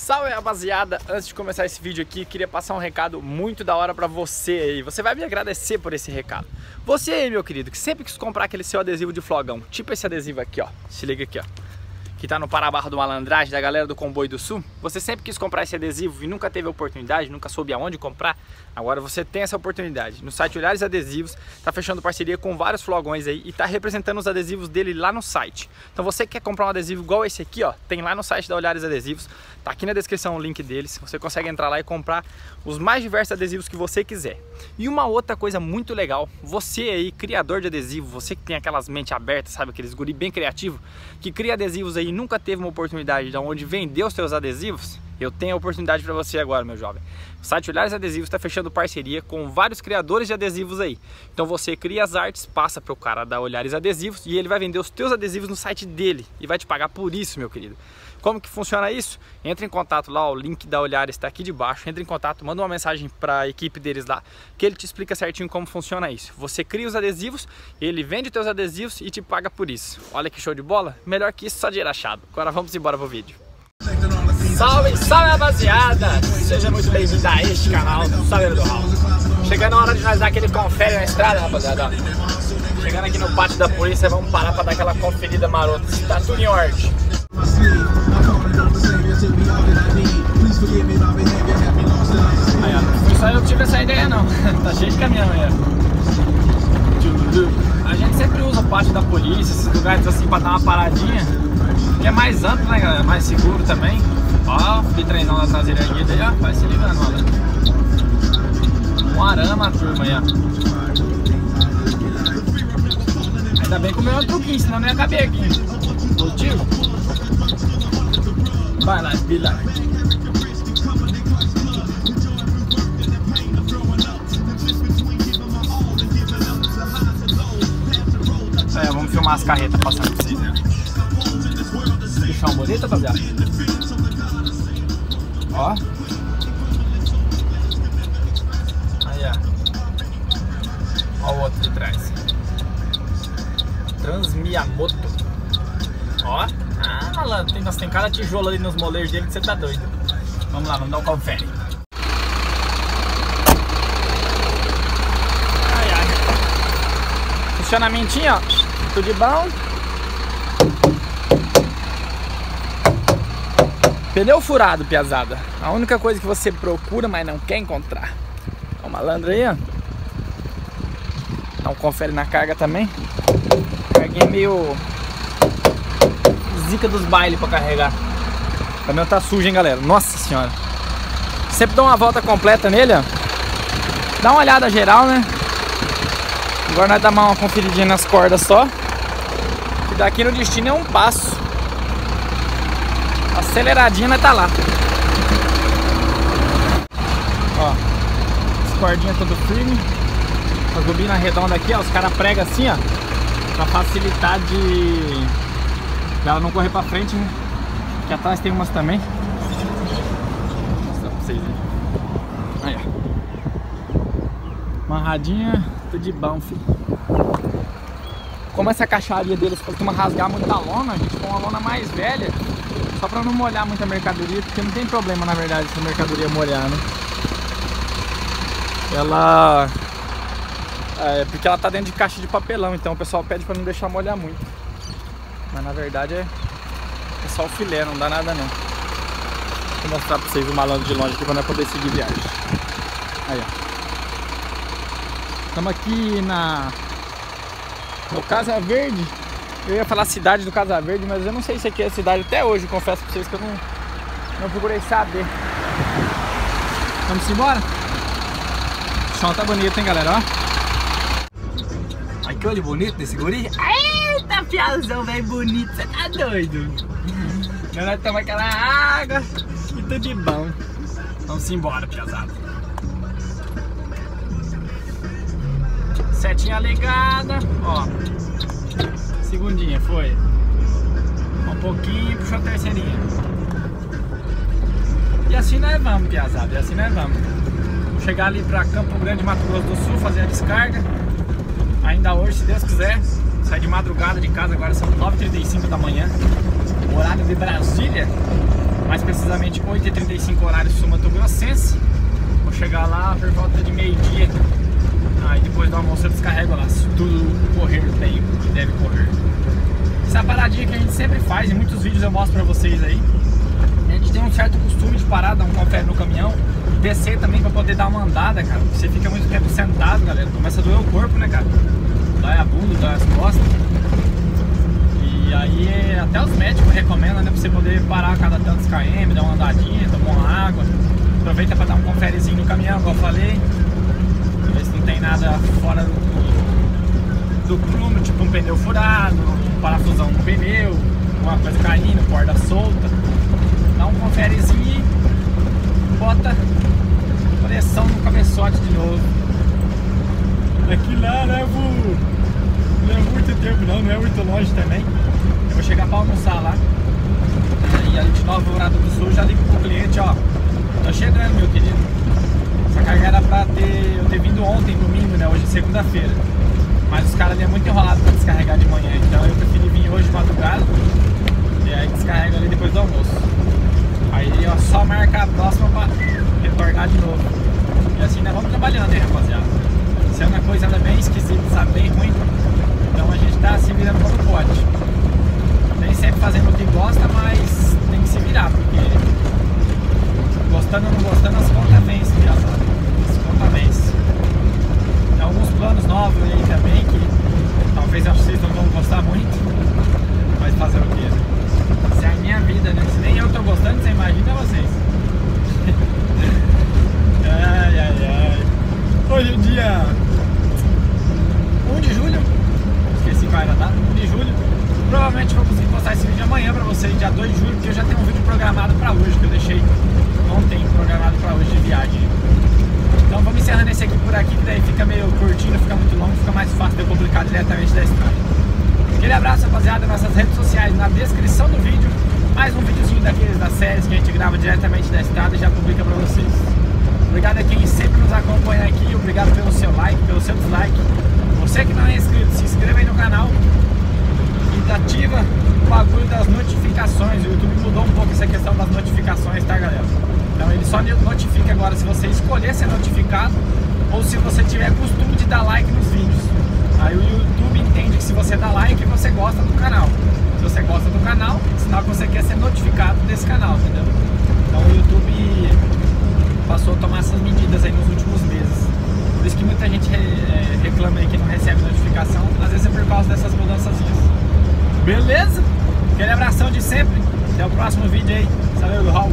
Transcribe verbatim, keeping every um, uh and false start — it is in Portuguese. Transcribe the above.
Salve, rapaziada! Antes de começar esse vídeo aqui, queria passar um recado muito da hora pra você aí. Você vai me agradecer por esse recado. Você aí, meu querido, que sempre quis comprar aquele seu adesivo de flogão, tipo esse adesivo aqui, ó. Se liga aqui, ó. Que tá no Parabarro do Malandragem, da galera do Comboio do Sul. Você sempre quis comprar esse adesivo e nunca teve a oportunidade, nunca soube aonde comprar. Agora você tem essa oportunidade. No site Olhares Adesivos, tá fechando parceria com vários flogões aí e tá representando os adesivos dele lá no site. Então você que quer comprar um adesivo igual esse aqui, ó, tem lá no site da Olhares Adesivos. Tá aqui na descrição o link deles. Você consegue entrar lá e comprar os mais diversos adesivos que você quiser. E uma outra coisa muito legal, você aí, criador de adesivo, você que tem aquelas mentes abertas, sabe, aqueles guri bem criativos, que cria adesivos aí e nunca teve uma oportunidade de onde vender os seus adesivos, eu tenho a oportunidade para você agora, meu jovem. O site Olhares Adesivos está fechando parceria com vários criadores de adesivos aí. Então você cria as artes, passa para o cara da Olhares Adesivos e ele vai vender os teus adesivos no site dele e vai te pagar por isso, meu querido. Como que funciona isso? Entra em contato lá, o link da Olhares está aqui de baixo. Entra em contato, manda uma mensagem para a equipe deles lá, que ele te explica certinho como funciona isso. Você cria os adesivos, ele vende os teus adesivos e te paga por isso. Olha que show de bola, melhor que isso, só dinheiro achado. Agora vamos embora pro vídeo. Salve, salve, rapaziada! Seja muito bem-vindo a este canal, Salve do Raul. Chegando a hora de nós dar aquele confere na estrada, rapaziada. Chegando aqui no pátio da polícia, vamos parar para dar aquela conferida marota. Tá tudo em ordem. Aí, ó, foi só eu que tive essa ideia, não. Tá cheio de caminhão aí. A gente sempre usa o pátio da polícia, esses lugares assim pra dar uma paradinha. Que é mais amplo, né, galera? Mais seguro também. Ó, o trenzão na traseira aí, ó. Vai se ligando, olha. Um arama, turma aí, ó. Ainda bem que o meu é um truquinho, senão não ia caber aqui. Motivo? Vai lá, bila. Aí, vamos filmar as carretas passando pra vocês, né? Chão bonito, rapaziada. Ó. Aí, ó. Ó o outro de trás. Transmiyamoto. Ó. Ah, malandro. Tem, tem cada tijolo ali nos moleiros dele que você tá doido. Vamos lá, vamos dar um confere. Ai, ai. Funcionamentinho, ó. Tudo de bom. Pneu furado, piazada. A única coisa que você procura, mas não quer encontrar. Ó o malandro aí, ó. Dá um confere na carga também. Carguei meio zica dos bailes pra carregar. O caminhão tá sujo, hein, galera. Nossa senhora. Sempre dá uma volta completa nele, ó. Dá uma olhada geral, né? Agora nós damos uma conferidinha nas cordas só. E daqui no destino é um passo. Aceleradinha, nós tá lá. Ó, as cordinhas tudo firme. As bobinas redondas aqui, ó. Os caras pregam assim, ó, pra facilitar de ela não correr pra frente, né? Aqui atrás tem umas também. Vou mostrar pra vocês aí. Aí, ó. Amarradinha, tudo de bom, filho. Como essa caixaria deles costuma rasgar muita lona, a gente põe uma lona mais velha. Só pra não molhar muita mercadoria, porque não tem problema, na verdade, se a mercadoria molhar, né? Ela... É, porque ela tá dentro de caixa de papelão, então o pessoal pede pra não deixar molhar muito. Mas na verdade é, é só o filé, não dá nada não. Vou mostrar pra vocês o malandro de longe aqui pra nós poder seguir viagem. Aí, ó. Estamos aqui na... no Casa Verde. Eu ia falar cidade do Casa Verde, mas eu não sei se aqui é a cidade até hoje, confesso pra vocês que eu não, não procurei saber. Vamos embora? O chão tá bonito, hein, galera, ó. Olha que olho bonito desse guri. Eita, piazão, velho, bonito, você tá doido. Agora nós tomamos aquela água e tudo de bom. Vamos embora, piazada. Setinha ligada, ó. Segundinha, foi. Um pouquinho, puxou a terceirinha. E assim nós vamos, piazada, e assim nós vamos. Vamos chegar ali pra Campo Grande, Mato Grosso do Sul, fazer a descarga. Ainda hoje, se Deus quiser. Sair de madrugada de casa, agora são nove e trinta e cinco da manhã. Horário de Brasília. mais precisamente oito e trinta e cinco horário sul Mato Grossense. Vou chegar lá por volta de meio-dia. Aí depois do almoço eu descarrego lá, se tudo correr bem, que deve correr. Essa é a paradinha que a gente sempre faz, em muitos vídeos eu mostro pra vocês aí. A gente tem um certo costume de parar, dar um confere no caminhão, descer também pra poder dar uma andada, cara. Você fica muito tempo sentado, galera, começa a doer o corpo, né, cara? Dói a bunda, dói as costas. E aí até os médicos recomendam, né, pra você poder parar a cada tantos km, dar uma andadinha, tomar uma água. Aproveita pra dar um conferezinho no caminhão, como eu falei. Ver se não tem nada fora do, do prumo, tipo um pneu furado, um parafusão no pneu, uma coisa caindo, corda solta. Dá um conferezinho e bota pressão no cabeçote de novo. Daqui lá levo, não é muito tempo não, não é muito longe também. Eu vou chegar pra almoçar lá. E ali de Nova Alvorada do Sul já ligo pro cliente, ó. Tô chegando, meu querido. Essa carga era pra ter, eu ter vindo ontem, domingo, né? Hoje é segunda-feira. Mas os caras ali é muito enrolado pra descarregar de manhã. Então eu preferi vir hoje de madrugada. E aí descarrega ali depois do almoço. Aí ó, só marcar a próxima pra retornar de novo. E assim nós vamos trabalhando aí, rapaziada. Isso é uma coisa ela é bem esquisita, sabe? Bem ruim. Então a gente tá se virando como pode. Nem sempre fazendo o que gosta, mas tem que se virar, porque gostando ou não gostando, as contas vence, engraçado. As contas vence. Tem alguns planos novos aí também que talvez vocês não vão gostar muito, mas fazer o quê? Isso é a minha vida, né? Se nem eu tô gostando, você imagina vocês. Ai, ai, ai. Hoje é dia um de julho. Esqueci qual era a data. um de julho. Provavelmente vou conseguir postar esse vídeo amanhã pra vocês, dia dois de julho, porque eu já tenho um vídeo programado pra hoje, que eu deixei ontem programado pra hoje de viagem. Então vamos encerrando esse aqui por aqui, que daí fica meio curtinho, fica muito longo, fica mais fácil de eu publicar diretamente da estrada. Aquele abraço, rapaziada, nossas redes sociais na descrição do vídeo. Mais um videozinho daqueles das séries que a gente grava diretamente da estrada e já publica pra vocês. Obrigado a quem sempre nos acompanha aqui, obrigado pelo seu like, pelo seu dislike. Você que não é inscrito, se inscreva aí no canal e ativa o bagulho das notificações. O YouTube mudou um pouco essa questão das notificações, tá, galera? Então ele só notifica agora se você escolher ser notificado ou se você tiver costume de dar like nos vídeos. Aí o YouTube entende que se você dá like, você gosta do canal. Se você gosta do canal, sinal que você quer ser notificado desse canal, entendeu? Então o YouTube passou a tomar essas medidas aí nos últimos meses. Por isso que muita gente reclama aí que não recebe notificação. Às vezes é por causa dessas mudançazinhas. Beleza? Aquele abração de sempre. Até o próximo vídeo aí. Saludo, Raul.